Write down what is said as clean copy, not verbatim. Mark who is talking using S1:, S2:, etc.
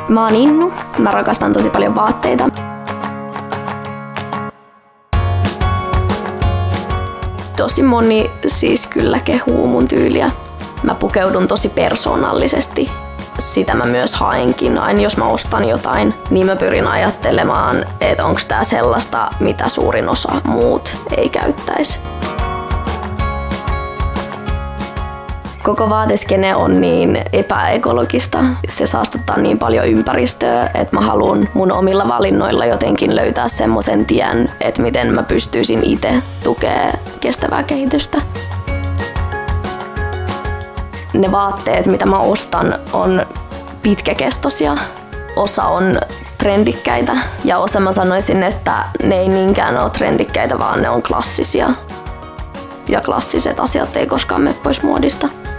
S1: Mä oon Innu, mä rakastan tosi paljon vaatteita. Tosi moni siis kyllä kehuu mun tyyliä. Mä pukeudun tosi persoonallisesti. Sitä mä myös haenkin. Aina jos mä ostan jotain, niin mä pyrin ajattelemaan, että onko tää sellaista, mitä suurin osa muut ei käyttäisi. Koko vaateskene on niin epäekologista. Se saastuttaa niin paljon ympäristöä, että mä haluan mun omilla valinnoilla jotenkin löytää semmoisen tien, että miten mä pystyisin itse tukemaan kestävää kehitystä. Ne vaatteet, mitä mä ostan, on pitkäkestoisia. Osa on trendikkäitä ja osa mä sanoisin, että ne ei niinkään ole trendikkäitä, vaan ne on klassisia. Ja klassiset asiat ei koskaan mene pois muodista.